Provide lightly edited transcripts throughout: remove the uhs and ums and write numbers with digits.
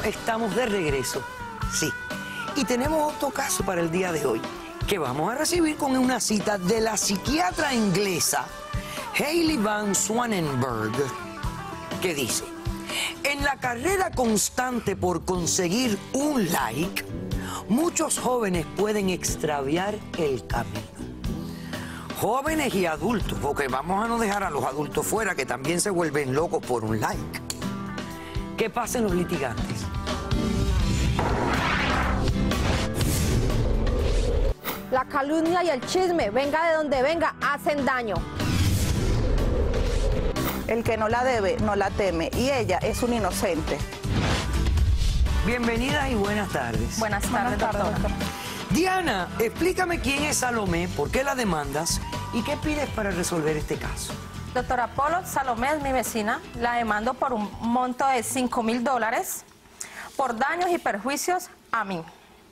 estamos de regreso, sí. Y tenemos otro caso para el día de hoy, que vamos a recibir con una cita de la psiquiatra inglesa Hayley Van Swanenberg, que dice: en la carrera constante por conseguir un like, muchos jóvenes pueden extraviar el camino. Jóvenes y adultos, porque vamos a no dejar a los adultos fuera, que también se vuelven locos por un like. ¿Qué pasa en los litigantes? La calumnia y el chisme, venga de donde venga, hacen daño. El que no la debe, no la teme. Y ella es un inocente. Bienvenidas y buenas tardes. Buenas tardes, doctora. Diana, explícame quién es Salomé, por qué la demandas y qué pides para resolver este caso. Doctora Polo, Salomé es mi vecina. La demando por un monto de $5,000 por daños y perjuicios a mí.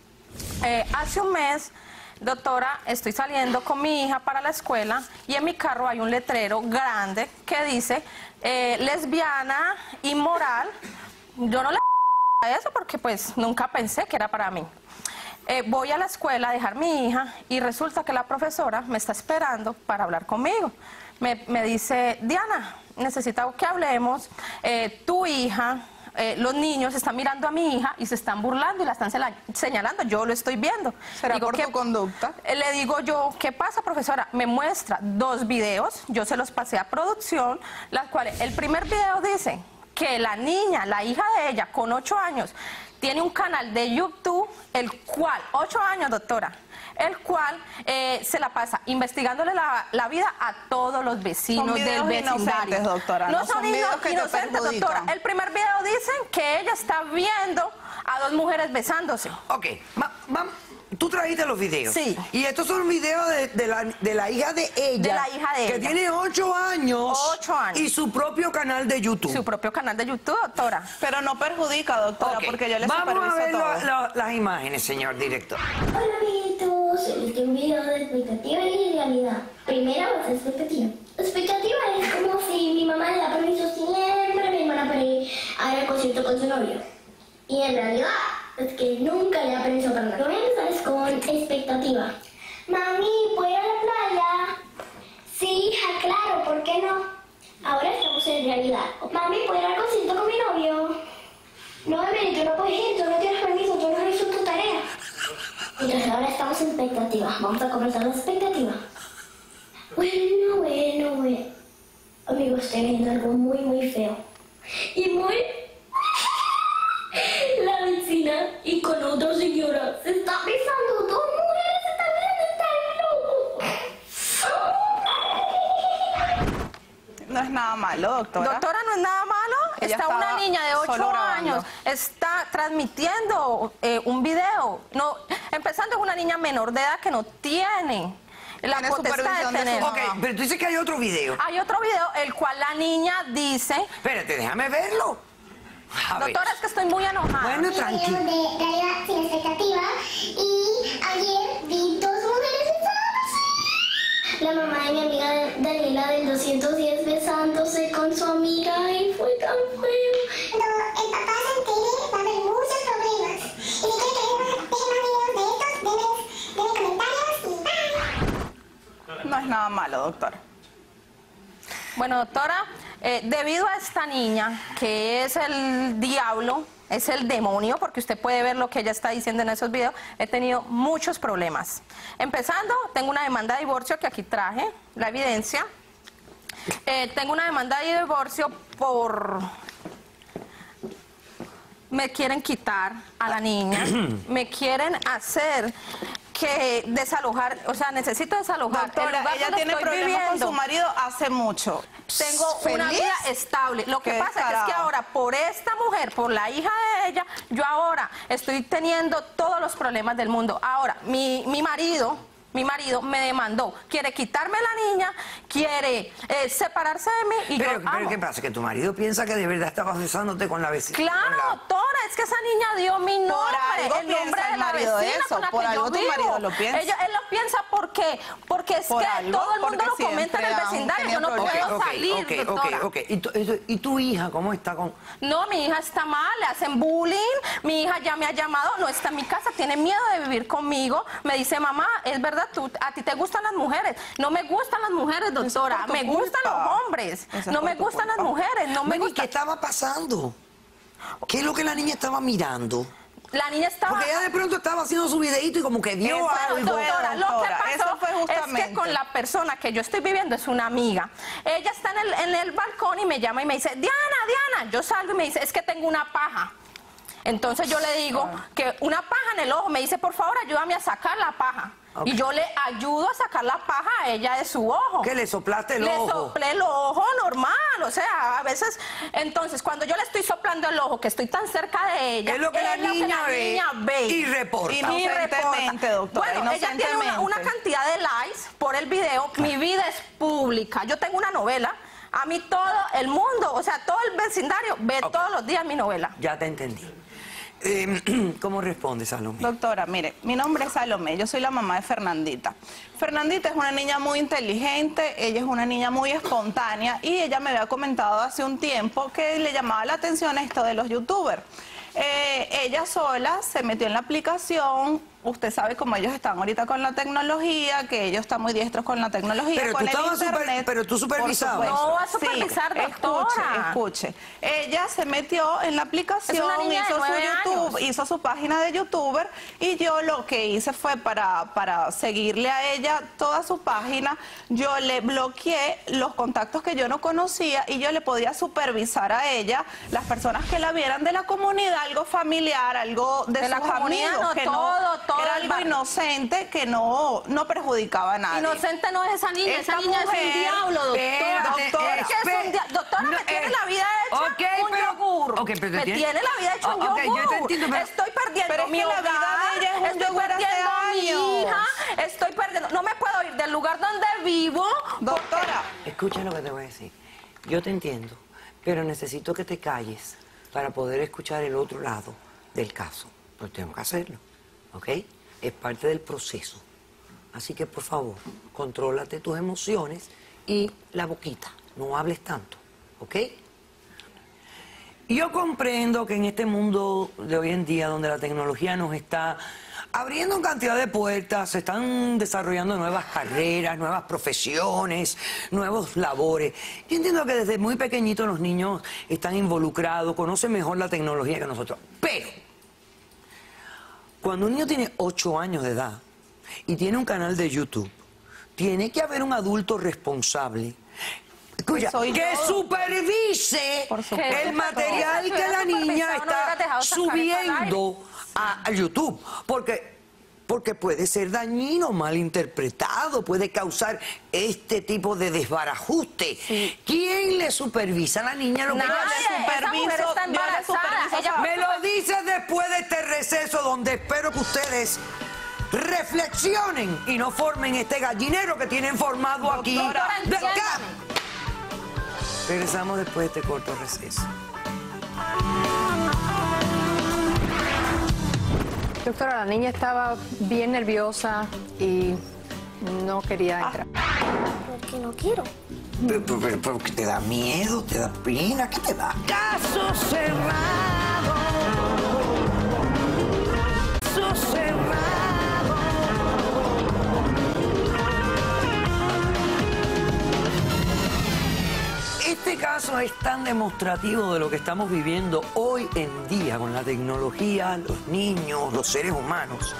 Hace un mes, doctora, estoy saliendo con mi hija para la escuela y en mi carro hay un letrero grande que dice lesbiana, inmoral. Yo no le a eso porque pues nunca pensé que era para mí. Voy a la escuela a dejar mi hija y resulta que la profesora me está esperando para hablar conmigo. Me dice: Diana, necesito que hablemos, tu hija, los niños están mirando a mi hija y se están burlando y la están señalando, yo lo estoy viendo. ¿Será por tu conducta? Le digo yo: ¿qué pasa, profesora? Me muestra 2 videos, yo se los pasé a producción, las cuales, el primer video dice que la niña, la hija de ella, con 8 años, tiene un canal de YouTube, el cual, 8 años, doctora, el cual se la pasa investigándole la vida a todos los vecinos del vecindario. Doctora, no son inocentes, doctora. El primer video dicen que ella está viendo a 2 mujeres besándose. Ok, tú trajiste los videos. Sí. Y estos son videos de la hija de ella. De la hija de que ella. tiene 8 años. 8 años. Y su propio canal de YouTube. Su propio canal de YouTube, doctora. Pero no perjudica, doctora, Ok, porque yo le vamos a ver superviso todo. las imágenes, señor director. Hola amiguitos, este es un video de expectativa y realidad. Primera base, expectativa. Expectativa es como si mi mamá le da permiso siempre a mi hermana para ir al concierto con su novio. Y en realidad es que nunca le da permiso para nada. Lo voy a empezar es con expectativa. Mami, ¿puedo ir a la playa? Sí, hija, claro, ¿por qué no? Ahora estamos en realidad. Mami, ¿puedo ir al concierto con mi novio? No, Emily, tú no puedes ir, tú no tienes permiso, tú no has hecho tu tarea. Entonces ahora estamos en expectativa. Vamos a comenzar la expectativa. Bueno. Amigo, estoy viendo algo muy feo. Y muy... La vecina y con otra señora se está besando. 2 mujeres se están besando. No es nada malo, doctora. Doctora, no es nada malo. Ella Está una estaba niña de 8 solo grabando. años, está transmitiendo un video. No, empezando, es una niña menor de edad que no tiene la Tiene potestad supervisión de de su tener. mamá. Ok, pero tú dices que hay otro video. Hay otro video, el cual la niña dice... Espérate, déjame verlo. A ver. Doctora, es que estoy muy enojada. Bueno, Video tranquilo. de realidad sin expectativa. Y ayer vi 2 mujeres besándose. La mamá de mi amiga Daniela del 210 besándose con su amiga y fue tan feo. Cuando el papá se entere va a haber muchos problemas. Y si quieren que dejen más videos de estos, denle comentarios y bye. No es nada malo, doctora. Bueno, doctora, debido a esta niña, que es el diablo, es el demonio, porque usted puede ver lo que ella está diciendo en esos videos, he tenido muchos problemas. Empezando, tengo una demanda de divorcio, que aquí traje la evidencia. Tengo una demanda de divorcio por... Me quieren quitar a la niña, me quieren hacer que desalojar, o sea, necesito desalojar. El Doctora, lugar ella donde tiene estoy problemas viviendo. con su marido hace mucho. Tengo una ¿Feliz? vida estable. Lo que Qué pasa es que descarado. ahora, por esta mujer, por la hija de ella, yo ahora estoy teniendo todos los problemas del mundo. Ahora, mi marido mi marido me demandó, quiere quitarme la niña, quiere separarse de mí y pero, yo amo. Pero ¿qué pasa? Que tu marido piensa que de verdad estabas besándote con la vecina. Claro, doctora, es que esa niña dio mi nombre, algo el nombre piensa de el la marido de vecina eso, con la por que algo yo tu vivo. marido lo piensa. Él lo piensa porque es Por que algo, todo el mundo porque lo comenta en el siempre han vecindario, yo no tenido puedo problemas. salir, doctora. Ok. ¿Y tu hija cómo está con...? No, mi hija está mal, le hacen bullying, mi hija ya me ha llamado, no está en mi casa, tiene miedo de vivir conmigo, me dice, mamá, es verdad, a ti te gustan las mujeres, no me gustan las mujeres, doctora, me gustan los hombres, no me gustan las mujeres, no me Bueno, ¿y gustan. qué estaba pasando? ¿Qué es lo que la niña estaba mirando? La niña estaba... Porque ella de pronto estaba haciendo su videíto y como que vio Eso, algo. Doctora, lo que doctora, pasó eso fue es justamente. que con la persona que yo estoy viviendo es una amiga. Ella está en el balcón y me llama y me dice, Diana, yo salgo y me dice, es que tengo una paja. Entonces yo le digo que una paja en el ojo, me dice, por favor, ayúdame a sacar la paja. Ok. Y yo le ayudo a sacar la paja a ella de su ojo. ¿Qué le soplaste el ojo? Le soplé el ojo normal, o sea, a veces, entonces cuando yo le estoy soplando el ojo, que estoy tan cerca de ella, Es lo que la niña ve y reporta. Inocentemente, doctora, Bueno, ella tiene una inocentemente. cantidad de likes por el video, mi vida es pública, yo tengo una novela, a mí todo el mundo, o sea, todo el vecindario ve todos los días mi novela. Ya te entendí. ¿Cómo responde, Salomé? Doctora, mire, mi nombre es Salomé, yo soy la mamá de Fernandita. Fernandita es una niña muy inteligente, ella es una niña muy espontánea y ella me había comentado hace un tiempo que le llamaba la atención esto de los youtubers. Ella sola se metió en la aplicación, usted sabe cómo ellos están ahorita con la tecnología, que ellos están muy diestros con la tecnología, Pero con tú el estabas internet. pero tú supervisabas. Por supuesto. No va a supervisar, doctora. Escuche. Ella se metió en la aplicación, Es una niña de hizo su 9 YouTube, años. hizo su página de youtuber y yo lo que hice fue para seguirle a ella toda su página, yo le bloqueé los contactos que yo no conocía y yo le podía supervisar a ella las personas que la vieran de la comunidad, algo familiar, algo de la sus comunidad, amigos, no, que todo era el algo barrio. inocente que no perjudicaba a nadie. Inocente no es esa niña, Esta esa niña es mujer, un diablo, doctora. espérate, Doctora, es que es un doctora, me tiene la vida hecha un yogur. Ok, pero me tiene la vida hecha un Ok, yogur. yo te entiendo, pero... Estoy perdiendo Pero es mi que la hogar, vida de ella es un estoy yogur hace perdiendo a mi años. hija, estoy perdiendo, no me puedo ir del lugar donde vivo. Doctora, Escucha lo que te voy a decir. Yo te entiendo, pero necesito que te calles para poder escuchar el otro lado del caso. Pues tengo que hacerlo, ¿ok? Es parte del proceso. Así que, por favor, contrólate tus emociones y la boquita. No hables tanto, ¿ok? Yo comprendo que en este mundo de hoy en día, donde la tecnología nos está abriendo cantidad de puertas, se están desarrollando nuevas carreras, nuevas profesiones, nuevos labores. Yo entiendo que desde muy pequeñitos los niños están involucrados, conocen mejor la tecnología que nosotros. Pero, cuando un niño tiene 8 años de edad y tiene un canal de YouTube, tiene que haber un adulto responsable. Escucha, Soy que yo. supervise Por supuesto. el material que la niña No hubieras está dejado sacar eso al subiendo a YouTube. Porque puede ser dañino, malinterpretado, puede causar este tipo de desbarajuste. ¿Quién le supervisa a la niña lo que Nadie, hace? esa mujer está embarazada. Ella Me lo dices después de este receso donde espero que ustedes reflexionen y no formen este gallinero que tienen formado aquí. Doctora, De- entiéndame. Regresamos después de este corto receso. Doctora, la niña estaba bien nerviosa y no quería entrar. Porque no quiero. Pero que te da miedo, te da pena, ¿qué te da? Caso cerrado. Caso cerrado. Este caso es tan demostrativo de lo que estamos viviendo hoy en día con la tecnología, los niños, los seres humanos.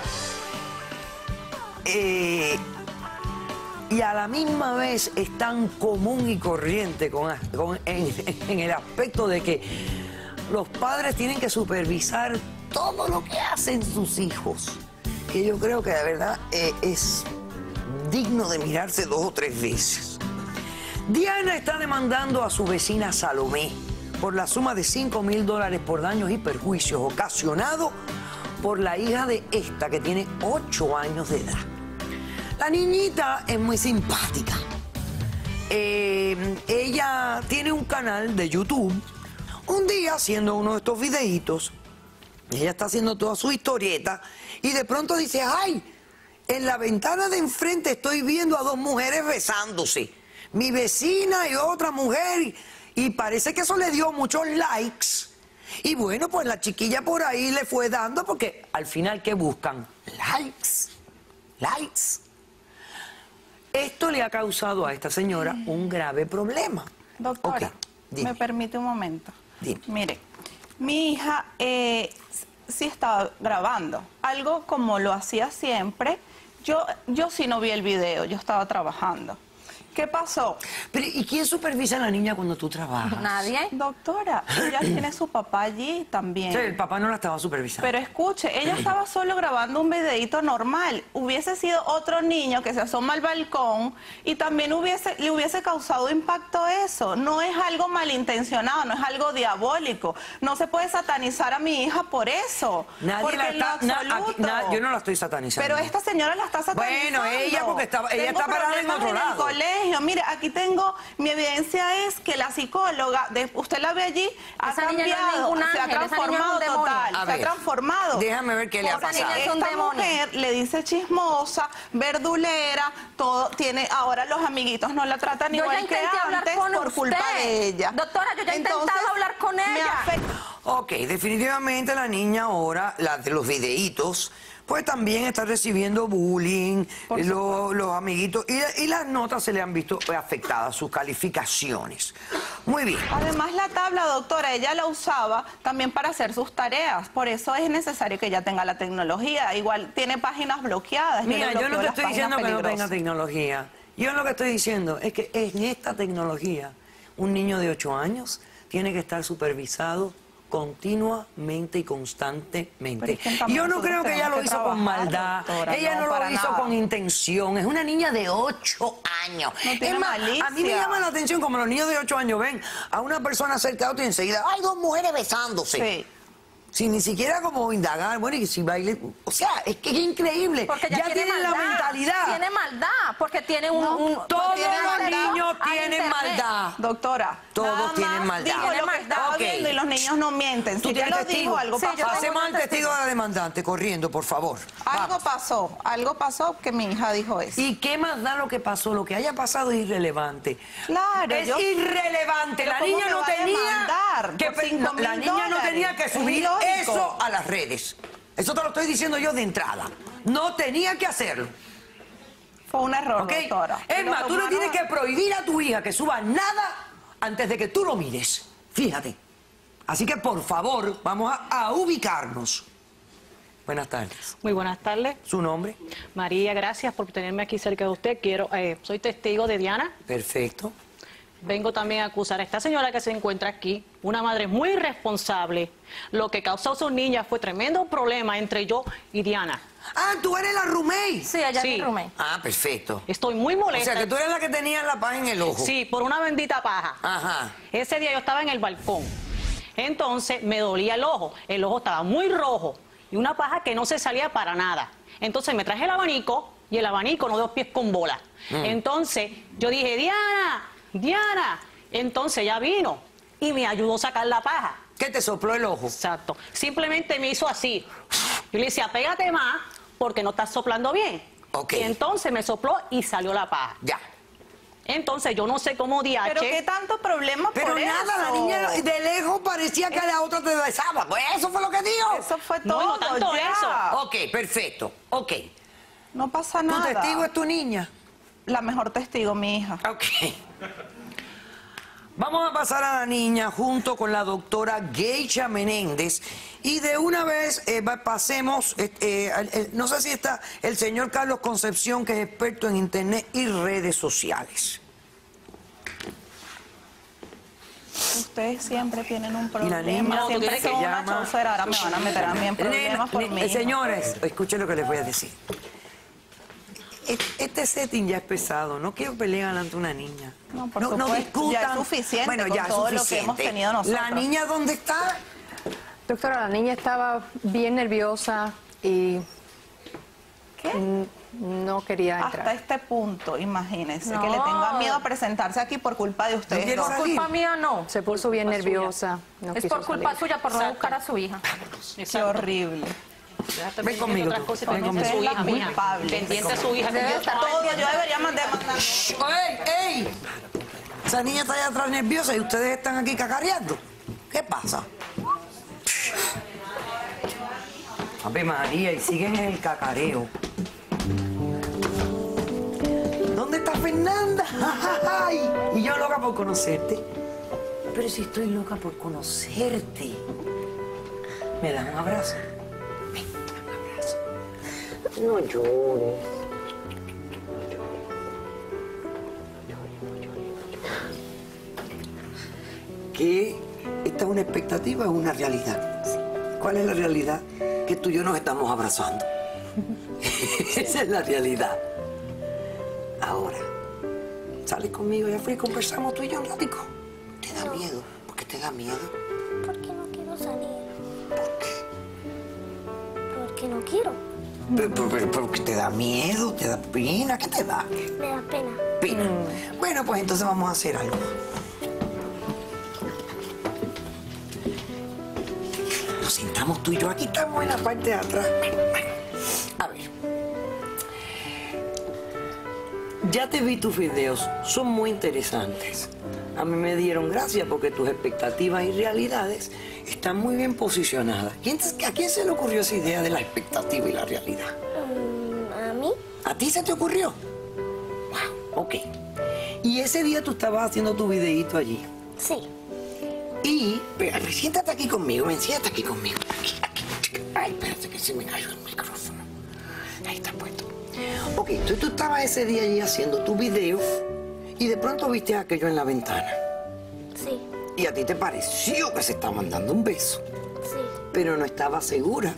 Y a la misma vez es tan común y corriente en el aspecto de que los padres tienen que supervisar todo lo que hacen sus hijos. Que yo creo que de verdad es digno de mirarse 2 o 3 veces. Diana está demandando a su vecina Salomé por la suma de $5,000 por daños y perjuicios ocasionados por la hija de esta que tiene 8 años de edad. La niñita es muy simpática. Ella tiene un canal de YouTube. Un día, haciendo uno de estos videitos, ella está haciendo toda su historieta y de pronto dice, ¡ay! En la ventana de enfrente estoy viendo a dos mujeres besándose. Mi vecina y otra mujer. Y parece que eso le dio muchos likes. Y bueno, pues la chiquilla por ahí le fue dando porque al final, ¿qué buscan? Likes. Esto le ha causado a esta señora un grave problema. Doctora, Ok, dime. ¿me permite un momento? Dime. Mire, mi hija sí estaba grabando, algo como lo hacía siempre. Yo sí no vi el video, yo estaba trabajando. ¿Qué pasó? Pero, ¿y quién supervisa a la niña cuando tú trabajas? Nadie. Doctora, ella tiene su papá allí también. Sí, el papá no la estaba supervisando. Pero escuche, ella estaba solo grabando un videíto normal. Hubiese sido otro niño que se asoma al balcón y también le hubiese causado impacto eso. No es algo malintencionado, no es algo diabólico. No se puede satanizar a mi hija por eso. Nadie porque la en lo está... absoluto. yo no la estoy satanizando. Pero esta señora la está satanizando. Bueno, ella porque ella está parada en Tengo otro problemas lado. el colegio. Mire, aquí tengo, mi evidencia es que la psicóloga, usted la ve allí, ha Esa niña no es cambiado, ningún se ha ángel, esa niña es un transformado demonio. total, A se ha ver, transformado. déjame ver qué le ha Porque pasado. Esa niña es un esta demonio. mujer le dice chismosa, verdulera, todo tiene, ahora los amiguitos no la tratan Yo ya igual que intenté hablar antes con por culpa usted. de ella. Doctora, yo ya he intentado Entonces, hablar con me ella. afecta. Ok, definitivamente la niña ahora, la de los videitos, pues también está recibiendo bullying, los amiguitos, y las notas se le han visto afectadas, sus calificaciones. Muy bien. Además, la tabla, doctora, ella la usaba también para hacer sus tareas. Por eso es necesario que ella tenga la tecnología. Igual tiene páginas bloqueadas. Mira, yo no te las estoy páginas diciendo que no tenga peligrosas. tecnología. Yo lo que estoy diciendo es que en esta tecnología, un niño de 8 años tiene que estar supervisado continuamente y constantemente. Pero es que también Yo no nosotros creo que ella tenemos lo que hizo con trabajar, maldad. doctora, Ella no para lo hizo nada. con intención. Es una niña de 8 años. No tiene Es más, malicia. a mí me llama la atención como los niños de 8 años ven a una persona cerca de otra y enseguida hay dos mujeres besándose. Sí. Sin ni siquiera como indagar, bueno, y si baile... O sea, es que es increíble. Porque ya tiene tienen maldad. la mentalidad. Tiene maldad, porque tiene Todos tiene los acceso niños a tienen internet. maldad. Doctora, Todos nada tienen más maldad. dijo lo Tiene que estaba maldad. viendo y los niños no mienten. ¿Tú Si ya tienes lo testigo? dijo, algo Sí, yo pasó. tengo Hacemos al un testigo de la demandante, corriendo, por favor. Algo pasó que mi hija dijo eso. ¿Y qué más da lo que pasó? Lo que haya pasado es irrelevante. Claro, Es yo- irrelevante. Pero La ¿cómo niña me no va a tenía demandar que por $5,000? la niña no tenía que Es subir ilógico. eso a las redes. Eso te lo estoy diciendo yo de entrada. No tenía que hacerlo. Fue un error, ¿Ok? doctora. Es Lo más, tú no tomaron- tienes que prohibir a tu hija que suba nada antes de que tú lo mires. Fíjate. Así que, por favor, vamos a ubicarnos. Buenas tardes. Muy buenas tardes. ¿Su nombre? María, gracias por tenerme aquí cerca de usted. Soy testigo de Diana. Perfecto. Vengo también a acusar a esta señora que se encuentra aquí, una madre muy irresponsable. Lo que causó a sus niñas fue tremendo problema entre yo y Diana. Ah, tú eres la roommate. Sí, ella Sí. es mi roommate. Ah, perfecto. Estoy muy O molesta. sea, que tú eres la que tenía la paja en el ojo. Sí, por una bendita paja. Ajá. Ese día yo estaba en el balcón. Entonces me dolía el ojo estaba muy rojo y una paja que no se salía para nada. Entonces me traje el abanico y el abanico no dio pies con bola. Entonces yo dije, Diana. Entonces ella vino y me ayudó a sacar la paja. ¿Qué te sopló el ojo? Exacto. Simplemente me hizo así. Yo le decía, pégate más porque no estás soplando bien. Ok. Y entonces me sopló y salió la paja. Ya. Entonces yo no sé cómo DH. Pero qué tanto problema Pero por nada, eso. la niña de lejos parecía que la otra te besaba. Pues eso fue lo que dijo. Eso fue No, todo, no tanto ya. eso. Ok, perfecto. Ok. No pasa ¿Tu nada. testigo es tu niña? La mejor testigo, mi hija. Ok. Vamos a pasar a la niña junto con la doctora Geisha Menéndez y de una vez pasemos, no sé si está el señor Carlos Concepción, que es experto en internet y redes sociales. Ustedes siempre tienen un Y la problema. niña Siempre que son una llama- chaucera. Ahora me van a meter a mí en problemas por mí. Señores, escuchen lo que les voy a decir. Este setting ya es pesado. No quiero pelear delante de una niña. No, por supuesto, discutan. ya es suficiente Bueno, con ya es todo lo que suficiente. hemos tenido nosotros. ¿La niña dónde está? Doctora, la niña estaba bien nerviosa y ¿Qué? no quería Hasta entrar. este punto, imagínense, que le No. tenga miedo a presentarse aquí por culpa de ustedes quiero dos. Por salir. culpa mía no. Se puso bien Culpa suya. nerviosa. No Es quiso por culpa salir. suya por no Exacto. buscar a su hija. Qué horrible. Déjate Ven conmigo otras tú, cosas ven pendiente de su conmigo. hija, mija. Culpable. Pendiente de su hija. Debe estar Todo, yo debería mandar. ¡Ey, ey! Esa niña está allá atrás nerviosa y ustedes están aquí cacareando. ¿Qué pasa? Ave María, y siguen en el cacareo. ¿Dónde está Fernanda? ¡Ay! Y yo loca por conocerte. Pero si estoy loca por conocerte. ¿Me das un abrazo? Ven, dame un abrazo. No llores. Que esta es una expectativa o una realidad. ¿Cuál es la realidad? Que tú y yo nos estamos abrazando. Esa es la realidad. Ahora, sales conmigo y afuera y conversamos tú y yo un ratico. ¿Te da miedo? ¿Por qué te da miedo? ¿Por qué no quiero salir? ¿Por qué? Porque no quiero. Porque te da miedo, te da pena, ¿qué te da? Me da pena. Pena. Bueno, pues entonces vamos a hacer algo. Nos sentamos tú y yo, aquí estamos en la parte de atrás. A ver. Ya te vi tus videos, son muy interesantes. A mí me dieron gracia porque tus expectativas y realidades están muy bien posicionadas. ¿A quién se le ocurrió esa idea de la expectativa y la realidad? ¿A mí? ¿A ti se te ocurrió? Wow, ok. Y ese día tú estabas haciendo tu videíto allí. Sí. Y, espérate, siéntate aquí conmigo, ven, siéntate aquí conmigo. Aquí. Ay, espérate que se me cayó el micrófono. Ahí está puesto. Ok, entonces tú estabas ese día allí haciendo tu video y de pronto viste aquello en la ventana. Sí. Y a ti te pareció que se estaban dando un beso, Sí. pero no estabas segura.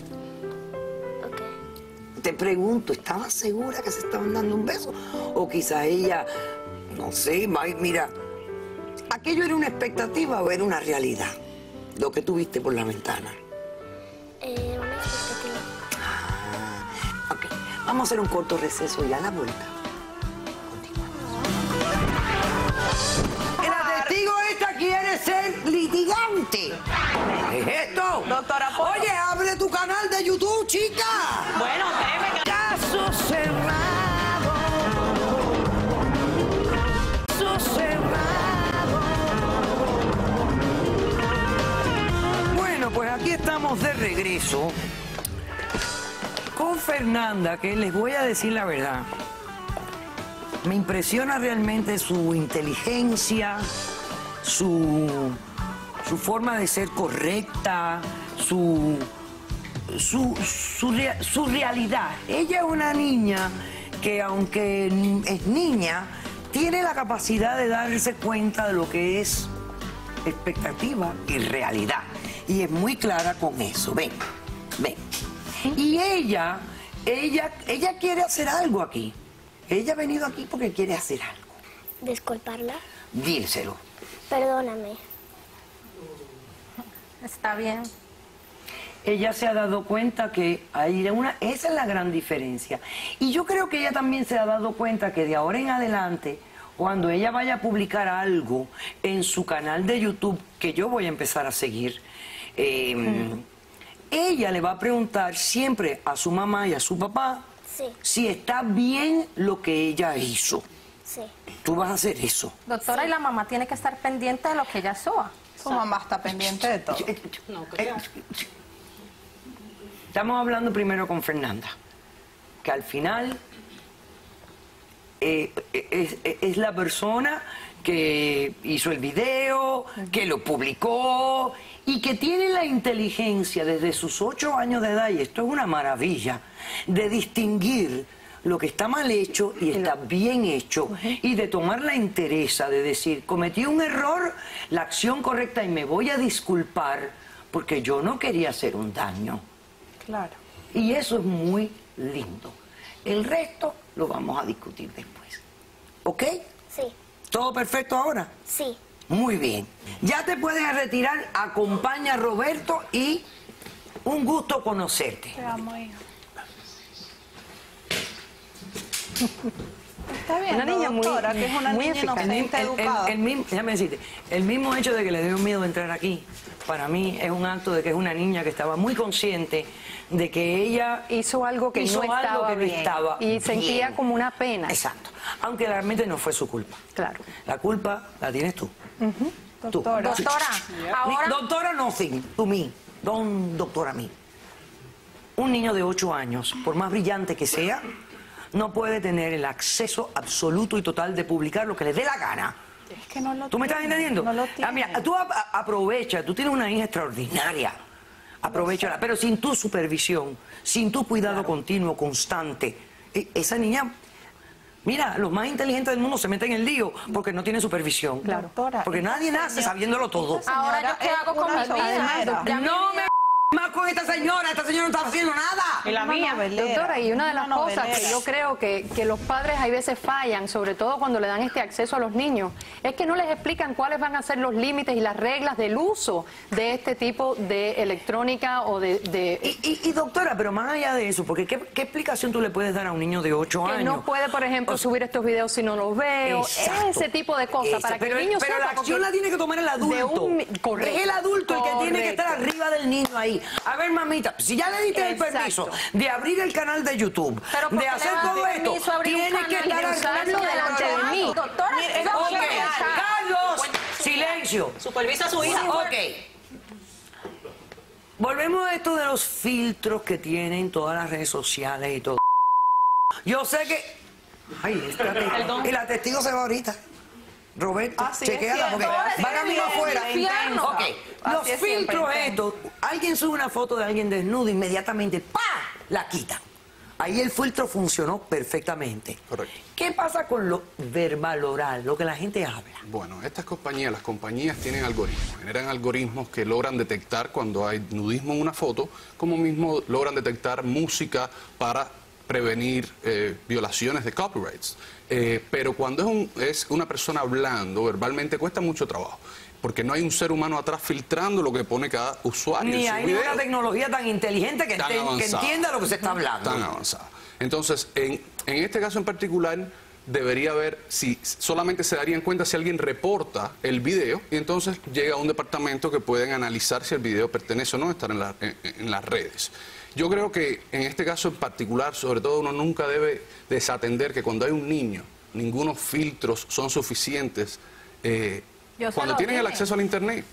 Ok. Te pregunto, ¿estabas segura que se estaban dando un beso? O quizás ella, no sé, mira, ¿aquello era una expectativa o era una realidad? Lo que tú viste por la ventana. Una expectativa. Ok, vamos a hacer un corto receso y a la vuelta. La testigo esta quiere ser litigante. ¿Qué es esto? Doctora Polo. Oye, abre tu canal de YouTube, chica. Bueno, créeme que... Caso cerrado. Caso cerrado. Bueno, pues aquí estamos de regreso con Fernanda, que les voy a decir la verdad. Me impresiona realmente su inteligencia, su forma de ser correcta, su realidad. Ella es una niña que, aunque es niña, tiene la capacidad de darse cuenta de lo que es expectativa y realidad. Y es muy clara con eso. Ven, ven. Y ella quiere hacer algo aquí. Ella ha venido aquí porque quiere hacer algo. Disculparla. Díselo. Perdóname. Está bien. Ella se ha dado cuenta que esa es la gran diferencia. Y yo creo que ella también se ha dado cuenta que de ahora en adelante, cuando ella vaya a publicar algo en su canal de YouTube, que yo voy a empezar a seguir, ella le va a preguntar siempre a su mamá y a su papá Sí. si está bien lo que ella hizo. Sí. Tú vas a hacer eso. Doctora, y la mamá tiene que estar pendiente de lo que ella suba. Su mamá está pendiente de todo. No creo. Estamos hablando primero con Fernanda, que al final es la persona que hizo el video, que lo publicó y que tiene la inteligencia desde sus 8 años de edad, y esto es una maravilla, de distinguir lo que está mal hecho y está bien hecho, y de tomar la entereza de decir, cometí un error, la acción correcta y me voy a disculpar porque yo no quería hacer un daño. Claro. Y eso es muy lindo. El resto lo vamos a discutir después. ¿Ok? Sí. ¿Todo perfecto ahora? Sí. Muy bien. Ya te puedes retirar. Acompaña a Roberto y un gusto conocerte. Te amo, hija. Está bien, Una niña muy- doctora, que es una muy niña eficaz. inocente, educada. Déjame decirte, el mismo hecho de que le dio miedo entrar aquí, para mí es un acto de que es una niña que estaba muy consciente de que ella Hizo algo que hizo no algo estaba que no bien. estaba Y sentía bien. como una pena. Exacto. Aunque realmente no fue su culpa. Claro. La culpa la tienes tú. Tú. Doctora. Doctora, ahora... Doctora nothing, to me. Don't doctora me. Un niño de 8 años, por más brillante que sea, no puede tener el acceso absoluto y total de publicar lo que le dé la gana. Es que no lo ¿Tú me estás tiene, entendiendo? No lo tiene. Mira, tú aprovecha, tú tienes una hija extraordinaria. Aprovechala, pero sin tu supervisión, sin tu cuidado continuo, constante. Esa niña, mira, los más inteligentes del mundo se meten en el lío porque no tienen supervisión. Claro. Doctora, Porque nadie nace sabiéndolo todo. Ahora, ¿yo qué es hago con una mi vida? novelera. Ya mi No vida- me más con esta señora no está haciendo nada. Y la Una mía. novelera. Doctora, y una de las cosas que novelera. yo creo que los padres hay veces fallan, sobre todo cuando le dan este acceso a los niños, es que no les explican cuáles van a ser los límites y las reglas del uso de este tipo de electrónica o de Y doctora, pero más allá de eso, porque ¿qué explicación tú le puedes dar a un niño de 8 que años? no puede, por ejemplo, subir estos videos si no los veo, Exacto. ese tipo de cosas, para que pero, el niño pero sepa, la acción porque la tiene que tomar el adulto. Correcto. Es el adulto el que tiene que estar Correcto. arriba del niño ahí. A ver, mamita, si ya le diste el Exacto. permiso de abrir el canal de YouTube, Pero ¿por de qué hacer le vas a todo dar esto, permiso a abrir un tiene que canal y estar de usarlo arriba delante de mí? Doctora, Mire, eso ok, no puede pasar. Carlos, silencio. Supervisa a su hija. Ok. Volvemos a esto de los filtros que tienen todas las redes sociales y todo. Yo sé que... Ay, Perdón. y la testigo se va ahorita. Roberto, Así es chequéala porque siempre, van a mismo así es afuera. siempre, Ok, así los es siempre, filtros intenso. estos, alguien sube una foto de alguien desnudo, inmediatamente, ¡pa!, la quitan. Ahí el filtro funcionó perfectamente. Correcto. ¿Qué pasa con lo verbal oral, lo que la gente habla? Bueno, estas compañías, las compañías tienen algoritmos, generan algoritmos que logran detectar cuando hay nudismo en una foto, como mismo logran detectar música para prevenir violaciones de copyrights. Pero cuando es una persona hablando, verbalmente cuesta mucho trabajo, porque no hay un ser humano atrás filtrando lo que pone cada usuario Ni en su hay video. una tecnología tan inteligente que, Tan que avanzada. entienda lo que se está hablando. Tan avanzada. Entonces, en este caso en particular, debería haber, si solamente se darían cuenta si alguien reporta el video, y entonces llega a un departamento que pueden analizar si el video pertenece o no a estar en las redes. Yo creo que en este caso en particular, sobre todo, uno nunca debe desatender que cuando hay un niño, ningunos filtros son suficientes Yo se cuando lo tienen el dije. acceso al Internet.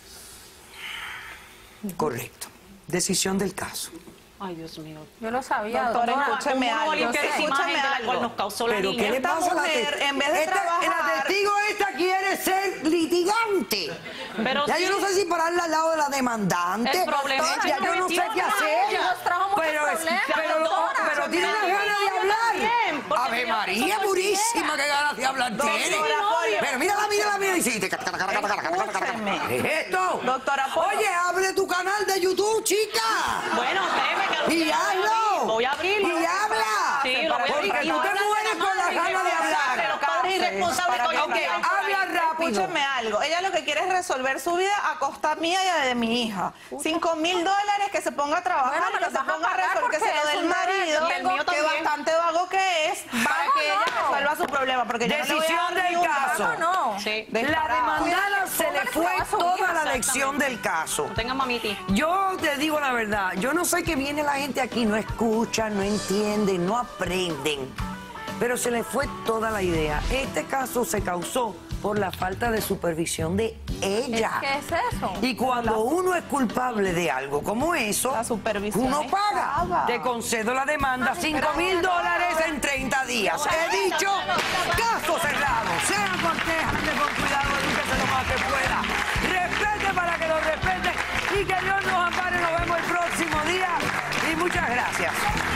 Correcto. Decisión del caso. Ay, Dios mío. Yo lo sabía, Doctora, doctora. escúcheme ¿Cómo no va a algo. limpiar esa Escúchame imagen de la cual algo. nos causó la Pero niña? ¿qué le Esta pasa a la mujer, testigo? en vez de La trabajar- testigo esta quiere ser litigante. Pero ya sí. yo no sé si pararla al lado de la demandante. El problema es que ya no yo no sé metió qué nada. hacer. Nos trajo muchos Pero, problemas, doctora. pero tiene las ganas de hablar. bien, porque Ave si no, María eso purísima, qué ganas de hablar tiene. Polly. Pero mírala, y sí. Escúcheme. ¿Qué es esto? Doctora Polly. Oye, abre tu canal de YouTube, chica. Bueno, créeme que Y hazlo. Voy a abrirlo. Y habla. Sí, lo voy a Porque abrir. tú te mueres con las ganas de hablar. Los padres irresponsables Para que que hoy vean. quedan por ahí. Habla rápido. Escúcheme algo. Ella lo que quiere es resolver su vida a costa mía y de mi hija. $5,000 que se ponga a trabajar Bueno, y me que los se vas a ponga a pagar resolver, que porque se lo es dé el un derecho. marido, Y el mío que también. bastante vago que es, para Vago que ella no. resuelva su problema. Porque yo no le voy a Decisión dar ni del un caso. vago, No. Sí. La Descarado. demandada se le Póngale fue cuidado a su toda hija, la lección del caso. No tengan mamiti. Yo te digo la verdad, yo no sé qué viene la gente aquí, no escucha, no entiende, no aprenden, pero se le fue toda la idea. Este caso se causó por la falta de supervisión de ella. ¿Qué es eso? Y cuando uno es culpable de algo como eso, La supervisión uno paga. estaba. Te concedo la demanda, $5,000 en 30 días. He dicho, caso cerrado. Sean cortés, ande con cuidado, edúquese lo más que pueda. Respete para que lo respete y que Dios nos ampare. Nos vemos el próximo día y muchas gracias.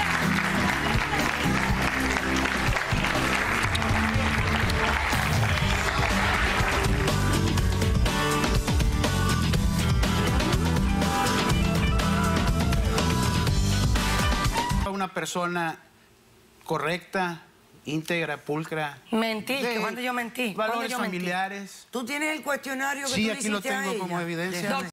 Una persona correcta, íntegra, pulcra. Mentí, de ¿cuándo yo mentí? ¿Cuándo Valores yo mentí? familiares. ¿Tú tienes el cuestionario que Sí, tú le aquí lo hiciste a tengo como ella? evidencia. Déjame